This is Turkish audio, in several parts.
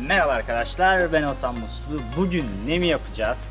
Merhaba arkadaşlar, ben Oğuzhan Muslu. Bugün ne mi yapacağız?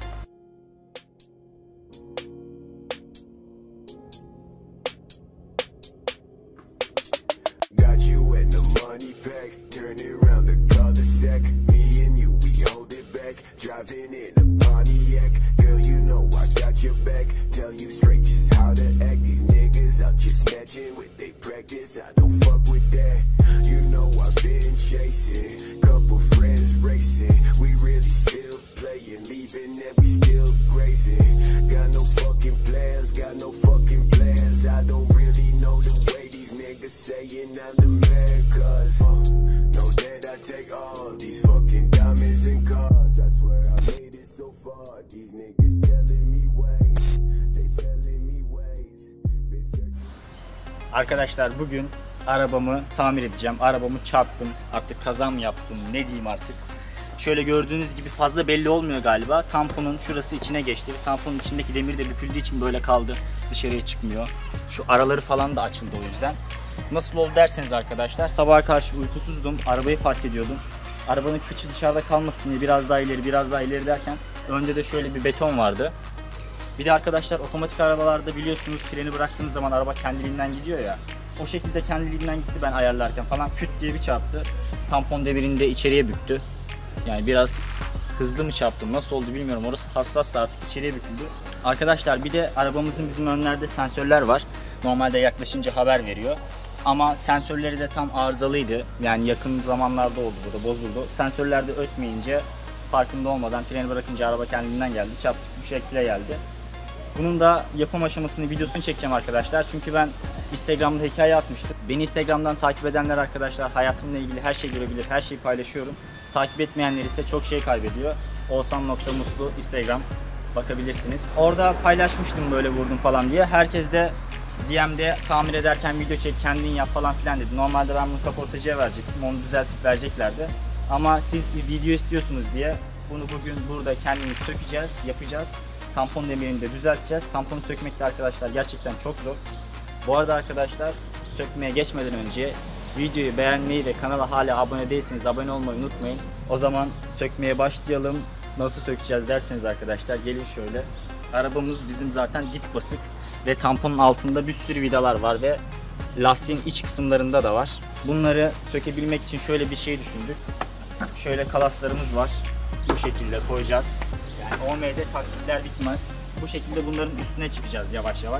Arkadaşlar bugün arabamı tamir edeceğim. Arabamı çarptım. Artık kaza mı yaptım, ne diyeyim artık. Şöyle gördüğünüz gibi fazla belli olmuyor galiba. Tamponun şurası içine geçti. Tamponun içindeki demir de büküldüğü için böyle kaldı. Dışarıya çıkmıyor. Şu araları falan da açıldı o yüzden. Nasıl oldu derseniz arkadaşlar, sabaha karşı uykusuzdum. Arabayı park ediyordum. Arabanın kıçı dışarıda kalmasın diye biraz daha ileri derken önde de şöyle bir beton vardı. Bir de arkadaşlar otomatik arabalarda biliyorsunuz freni bıraktığınız zaman araba kendiliğinden gidiyor ya. O şekilde kendiliğinden gitti ben ayarlarken falan, küt diye bir çarptı. Tampon demirini de içeriye büktü. Yani biraz hızlı mı çarptım, nasıl oldu bilmiyorum. Orası hassas, artık içeriye büküldü. Arkadaşlar bir de arabamızın bizim önlerde sensörler var. Normalde yaklaşınca haber veriyor. Ama sensörleri de tam arızalıydı. Yani yakın zamanlarda oldu, burada bozuldu. Sensörler de ötmeyince, farkında olmadan freni bırakınca araba kendinden geldi. Çarptık bir şekilde geldi. Bunun da yapım aşamasını, videosunu çekeceğim arkadaşlar. Çünkü ben Instagram'da hikaye atmıştım. Beni Instagram'dan takip edenler arkadaşlar hayatımla ilgili her şeyi görebilir, her şeyi paylaşıyorum. Takip etmeyenler ise çok şey kaybediyor. Oğuzhan.muslu Instagram, bakabilirsiniz. Orada paylaşmıştım böyle vurdum falan diye. Herkes de DM'de tamir ederken video çek, kendin yap falan filan dedi. Normalde ben bunu kaportacıya verecektim, onu düzeltip vereceklerdi. Ama siz video istiyorsunuz diye bunu bugün burada kendimiz sökeceğiz, yapacağız. Tampon demirini de düzelteceğiz. Tamponu sökmek de arkadaşlar gerçekten çok zor. Bu arada arkadaşlar, sökmeye geçmeden önce videoyu beğenmeyi ve kanala hala abone değilseniz abone olmayı unutmayın. O zaman sökmeye başlayalım. Nasıl sökeceğiz derseniz arkadaşlar, gelin şöyle. Arabamız bizim zaten dip basık ve tamponun altında bir sürü vidalar var ve lastiğin iç kısımlarında da var. Bunları sökebilmek için şöyle bir şey düşündük. Şöyle kalaslarımız var. Bu şekilde koyacağız. Yani OM'de taktikler bitmez. Bu şekilde bunların üstüne çıkacağız yavaş yavaş.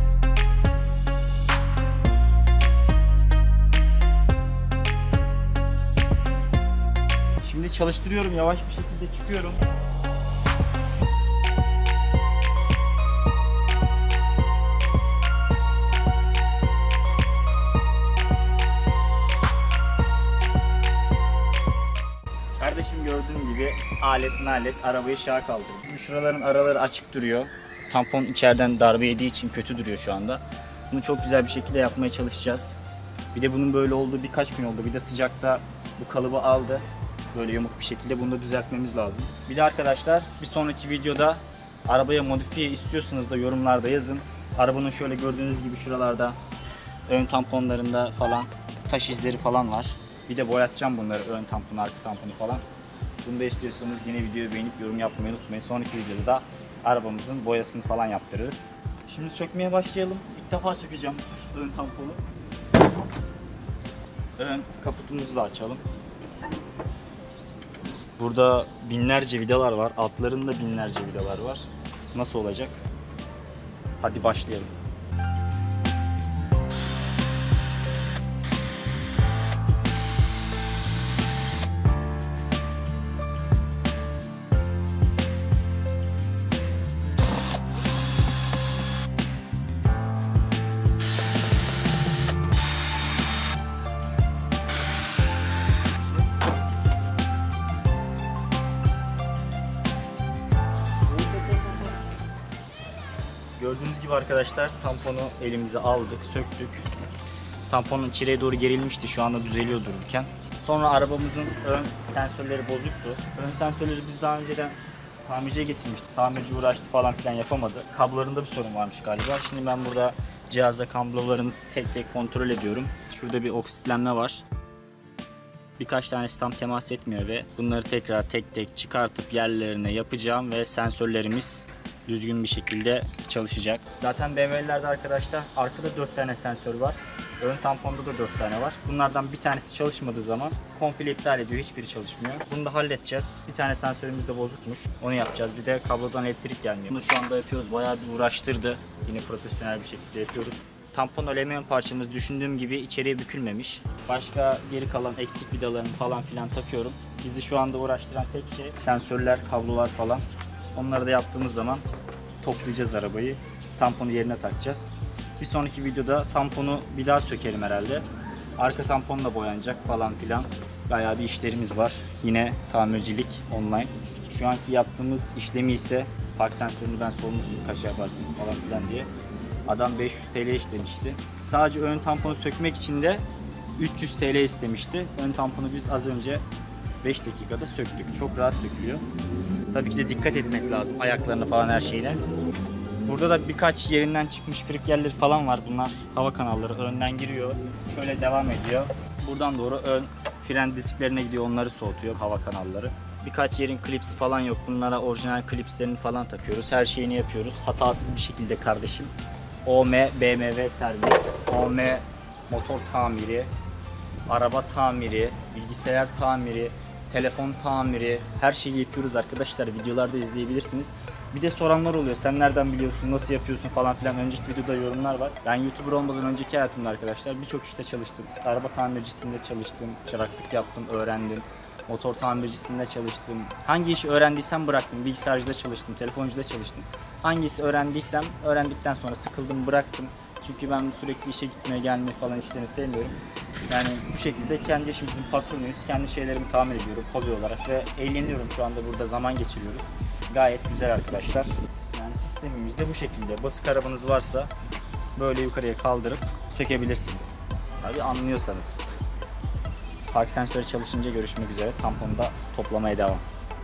Şimdi çalıştırıyorum, yavaş bir şekilde çıkıyorum. Kardeşim gördüğün gibi alet arabayı şaha kaldırdı. Şuraların araları açık duruyor. Tampon içeriden darbe yediği için kötü duruyor şu anda. Bunu çok güzel bir şekilde yapmaya çalışacağız. Bir de bunun böyle olduğu birkaç gün oldu. Bir de sıcakta bu kalıbı aldı. Böyle yamuk bir şekilde bunu da düzeltmemiz lazım. Bir de arkadaşlar bir sonraki videoda arabaya modifiye istiyorsanız da yorumlarda yazın. Arabanın şöyle gördüğünüz gibi şuralarda ön tamponlarında falan taş izleri falan var. Bir de boyatacağım bunları, ön tamponu, arka tamponu falan. Bunu da istiyorsanız yine videoyu beğenip yorum yapmayı unutmayın. Sonraki videoda da arabamızın boyasını falan yaptırırız. Şimdi sökmeye başlayalım. İlk defa sökeceğim ön tamponu. Ön kaputumuzu da açalım. Burada binlerce vidalar var. Altlarında binlerce vidalar var. Nasıl olacak? Hadi başlayalım. Gördüğünüz gibi arkadaşlar tamponu elimize aldık, söktük. Tamponun içeriye doğru gerilmişti, şu anda düzeliyor dururken. Sonra arabamızın ön sensörleri bozuktu. Ön sensörleri biz daha önceden tamirciye getirmiştik. Tamirci uğraştı falan filan, yapamadı. Kablolarında bir sorun varmış galiba. Şimdi ben burada cihazda kablolarını tek tek kontrol ediyorum. Şurada bir oksitlenme var. Birkaç tanesi tam temas etmiyor ve bunları tekrar tek tek çıkartıp yerlerine yapacağım ve sensörlerimiz düzgün bir şekilde çalışacak. Zaten BMW'lerde arkadaşlar arkada 4 tane sensör var. Ön tamponda da 4 tane var. Bunlardan bir tanesi çalışmadığı zaman komple iptal ediyor. Hiçbiri çalışmıyor. Bunu da halledeceğiz. Bir tane sensörümüz de bozukmuş. Onu yapacağız. Bir de kablodan elektrik gelmiyor. Bunu şu anda yapıyoruz. Bayağı bir uğraştırdı. Yine profesyonel bir şekilde yapıyoruz. Tampon alüminyum parçamız düşündüğüm gibi içeriye bükülmemiş. Başka geri kalan eksik vidalarını falan filan takıyorum. Bizi şu anda uğraştıran tek şey sensörler, kablolar falan. Onları da yaptığımız zaman toplayacağız arabayı. Tamponu yerine takacağız. Bir sonraki videoda tamponu bir daha sökerim herhalde. Arka tampon da boyanacak falan filan. Bayağı bir işlerimiz var. Yine tamircilik online. Şu anki yaptığımız işlemi ise park sensörünü ben sormuştum kaç yaparsınız falan filan diye. Adam 500 TL istemişti. Sadece ön tamponu sökmek için de 300 TL istemişti. Ön tamponu biz az önce 5 dakikada söktük. Çok rahat sökülüyor. Tabii ki de dikkat etmek lazım ayaklarına falan her şeyine. Burada da birkaç yerinden çıkmış kırık yerleri falan var. Bunlar hava kanalları. Önden giriyor. Şöyle devam ediyor. Buradan doğru ön fren disklerine gidiyor. Onları soğutuyor hava kanalları. Birkaç yerin klipsi falan yok. Bunlara orijinal klipslerini falan takıyoruz. Her şeyini yapıyoruz. Hatasız bir şekilde kardeşim. OM BMW servis. OM motor tamiri. Araba tamiri. Bilgisayar tamiri. Telefon tamiri. Her şeyi yapıyoruz arkadaşlar. Videolarda izleyebilirsiniz. Bir de soranlar oluyor. Sen nereden biliyorsun? Nasıl yapıyorsun falan filan. Önceki videoda yorumlar var. Ben YouTuber olmadan önceki hayatımda arkadaşlar birçok işte çalıştım. Araba tamircisinde çalıştım. Çıraklık yaptım, öğrendim. Motor tamircisinde çalıştım. Hangi işi öğrendiysem bıraktım. Bilgisayarcıda çalıştım, telefoncuda çalıştım. Hangisi öğrendiysem öğrendikten sonra sıkıldım, bıraktım. Çünkü ben sürekli işe gitmeye, gelmeyi falan işlerini sevmiyorum. Yani bu şekilde kendi işimizin patronuyuz. Kendi şeylerimi tamir ediyorum hobi olarak ve eğleniyorum şu anda burada zaman geçiriyoruz. Gayet güzel arkadaşlar. Yani sistemimiz de bu şekilde. Basık arabanız varsa böyle yukarıya kaldırıp sökebilirsiniz. Tabii anlıyorsanız. Park sensörü çalışınca görüşmek üzere. Tamponu da toplamaya devam.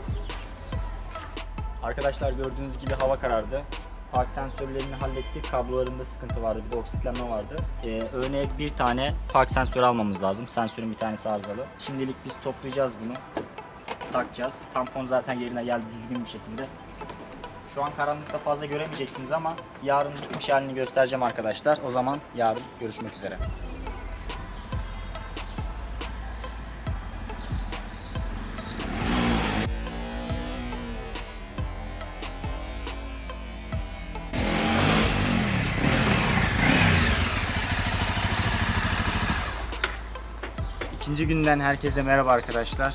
Arkadaşlar gördüğünüz gibi hava karardı. Park sensörlerini hallettik. Kablolarında sıkıntı vardı. Bir de oksitlenme vardı. Örneğin bir tane park sensörü almamız lazım. Sensörün bir tanesi arızalı. Şimdilik biz toplayacağız bunu. Takacağız. Tampon zaten yerine geldi düzgün bir şekilde. Şu an karanlıkta fazla göremeyeceksiniz ama yarın bitmiş halini göstereceğim arkadaşlar. O zaman yarın görüşmek üzere. İkinci günden herkese merhaba arkadaşlar.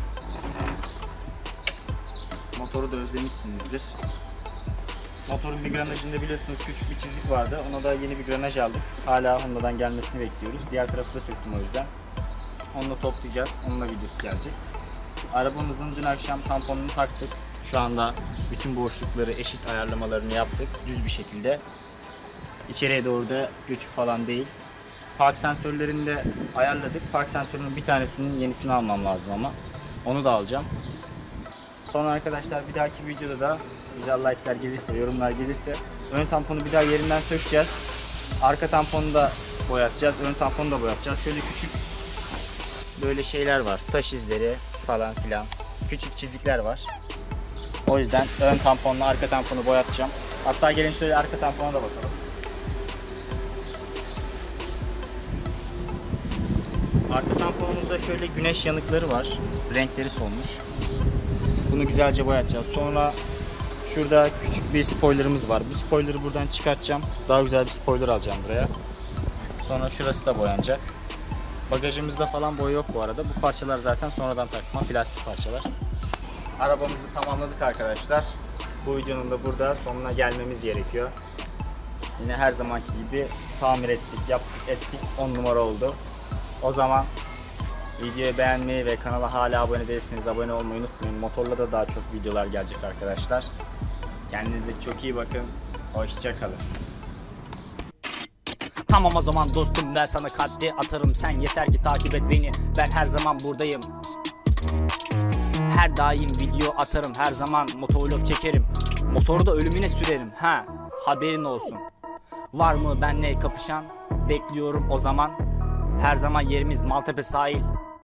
Motoru da özlemişsinizdir. Motorun bir granajında biliyorsunuz küçük bir çizik vardı. Ona da yeni bir granaj aldık. Hala Honda'dan gelmesini bekliyoruz. Diğer tarafı da söktüm o yüzden. Onu da toplayacağız. Onunla videosu gelecek. Arabamızın dün akşam tamponunu taktık. Şu anda bütün boşlukları eşit ayarlamalarını yaptık. Düz bir şekilde. İçeriye doğru da göçük falan değil. Park sensörlerini de ayarladık. Park sensörünün bir tanesinin yenisini almam lazım ama. Onu da alacağım. Sonra arkadaşlar bir dahaki videoda da güzel like'lar gelirse, yorumlar gelirse ön tamponu bir daha yerinden sökeceğiz. Arka tamponu da boyatacağız. Ön tamponu da boyatacağız. Şöyle küçük böyle şeyler var. Taş izleri falan filan. Küçük çizikler var. O yüzden ön tamponla arka tamponu boyatacağım. Hatta gelin şöyle arka tampona da bakalım. Arka tamponumuzda şöyle güneş yanıkları var. Renkleri solmuş. Bunu güzelce boyatacağız. Sonra şurada küçük bir spoilerımız var. Bu spoilerı buradan çıkartacağım. Daha güzel bir spoiler alacağım buraya. Sonra şurası da boyanacak. Bagajımızda falan boya yok bu arada. Bu parçalar zaten sonradan takma plastik parçalar. Arabamızı tamamladık arkadaşlar. Bu videonun da burada sonuna gelmemiz gerekiyor. Yine her zamanki gibi tamir ettik, yaptık, ettik. 10 numara oldu. O zaman videoyu beğenmeyi ve kanala hala abone değilseniz abone olmayı unutmayın. Motorla da daha çok videolar gelecek arkadaşlar. Kendinize çok iyi bakın. Hoşça kalın. Tamam o zaman dostum, ben sana kalpte atarım. Sen yeter ki takip et beni, ben her zaman buradayım. Her daim video atarım, her zaman motovlog çekerim. Motoru da ölümüne sürerim, ha haberin olsun. Var mı benle kapışan? Bekliyorum o zaman. Her zaman yerimiz Maltepe sahil.